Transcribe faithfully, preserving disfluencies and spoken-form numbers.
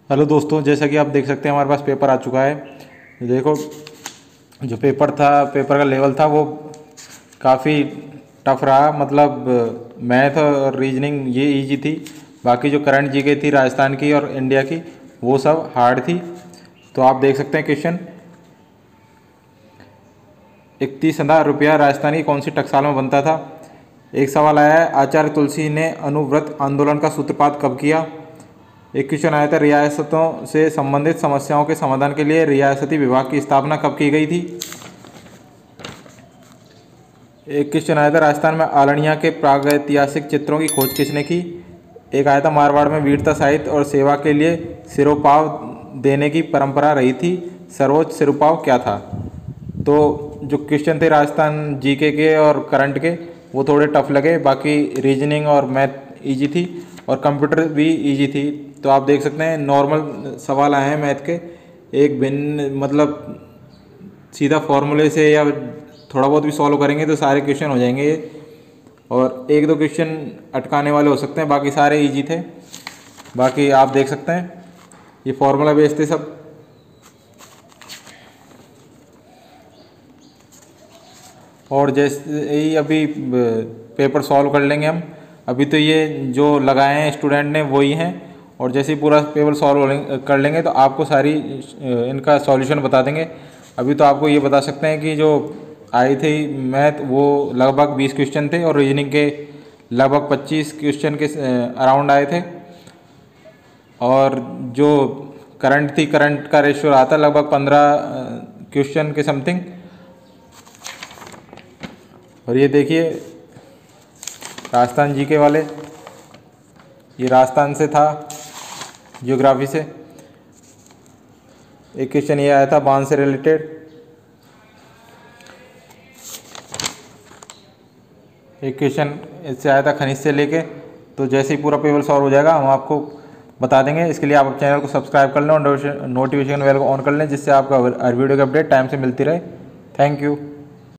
Hello दोस्तों, जैसा कि आप देख सकते हैं हमारे पास पेपर आ चुका है। देखो, जो पेपर था, पेपर का लेवल था वो काफ़ी टफ रहा। मतलब मैथ और रीजनिंग ये इजी थी, बाकी जो करंट जीके थी राजस्थान की और इंडिया की वो सब हार्ड थी। तो आप देख सकते हैं क्वेश्चन, इकतीस हज़ार रुपया राजस्थान की कौन सी टकसाल में बनता था। एक सवाल आया है, आचार्य तुलसी ने अनुव्रत आंदोलन का सूत्रपात कब किया। एक क्वेश्चन आया था, रियासतों से संबंधित समस्याओं के समाधान के लिए रियासती विभाग की स्थापना कब की गई थी। एक क्वेश्चन आया था, राजस्थान में आलणिया के प्रागैतिहासिक चित्रों की खोज किसने की। एक आया था, मारवाड़ में वीरता साहित्य और सेवा के लिए सिरोपाव देने की परंपरा रही थी, सर्वोच्च सिरोपाव क्या था। तो जो क्वेश्चन थे राजस्थान जीके के और करंट के वो थोड़े टफ लगे, बाकी रीजनिंग और मैथ इजी थी और कंप्यूटर भी इजी थी। तो आप देख सकते हैं नॉर्मल सवाल आए हैं मैथ के, एक भिन्न मतलब सीधा फॉर्मूले से या थोड़ा बहुत भी सॉल्व करेंगे तो सारे क्वेश्चन हो जाएंगे ये। और एक दो क्वेश्चन अटकाने वाले हो सकते हैं, बाकी सारे इजी थे। बाकी आप देख सकते हैं ये फॉर्मूला बेस्ड थे सब। और जैसे ही अभी पेपर सॉल्व कर लेंगे हम, अभी तो ये जो लगाए हैं स्टूडेंट ने वही हैं, और जैसे ही पूरा पेपर सॉल्व कर लेंगे तो आपको सारी इनका सॉल्यूशन बता देंगे। अभी तो आपको ये बता सकते हैं कि जो आई थी मैथ वो लगभग बीस क्वेश्चन थे और रीजनिंग के लगभग पच्चीस क्वेश्चन के अराउंड आए थे। और जो करंट थी, करंट का रेशियो रहा था लगभग पंद्रह क्वेश्चन के समथिंग। और ये देखिए राजस्थान जीके वाले, ये राजस्थान से था ज्योग्राफी से। एक क्वेश्चन ये आया था बांध से रिलेटेड। एक क्वेश्चन इससे आया था खनिज से लेके। तो जैसे ही पूरा पेपर सॉल्व हो जाएगा हम आपको बता देंगे। इसके लिए आप चैनल को सब्सक्राइब कर लें और नोटिफिकेशन बेल को ऑन कर लें, जिससे आपका हर वीडियो की अपडेट टाइम से मिलती रहे। Thank you.